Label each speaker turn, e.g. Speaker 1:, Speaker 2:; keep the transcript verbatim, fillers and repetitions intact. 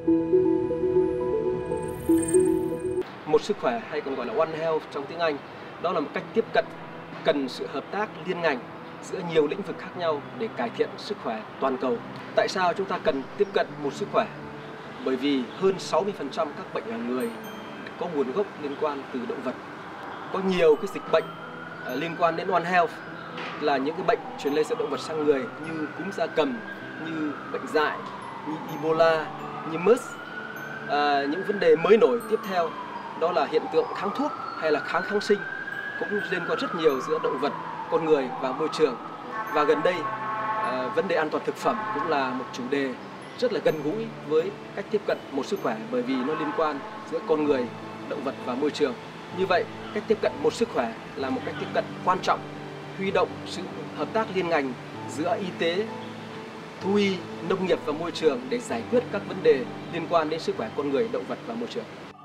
Speaker 1: Một sức khỏe hay còn gọi là One Health trong tiếng Anh, đó là một cách tiếp cận cần sự hợp tác liên ngành giữa nhiều lĩnh vực khác nhau để cải thiện sức khỏe toàn cầu. Tại sao chúng ta cần tiếp cận một sức khỏe? Bởi vì hơn sáu mươi phần trăm các bệnh ở người có nguồn gốc liên quan từ động vật. Có nhiều cái dịch bệnh uh, liên quan đến One Health là những cái bệnh truyền lây từ động vật sang người như cúm gia cầm, như bệnh dại, như Ebola, như MERS. À, những vấn đề mới nổi tiếp theo đó là hiện tượng kháng thuốc hay là kháng kháng sinh cũng liên quan rất nhiều giữa động vật, con người và môi trường. Và gần đây à, vấn đề an toàn thực phẩm cũng là một chủ đề rất là gần gũi với cách tiếp cận một sức khỏe, bởi vì nó liên quan giữa con người, động vật và môi trường. Như vậy, cách tiếp cận một sức khỏe là một cách tiếp cận quan trọng, huy động sự hợp tác liên ngành giữa y tế, thú y, nông nghiệp và môi trường để giải quyết các vấn đề liên quan đến sức khỏe con người, động vật và môi trường.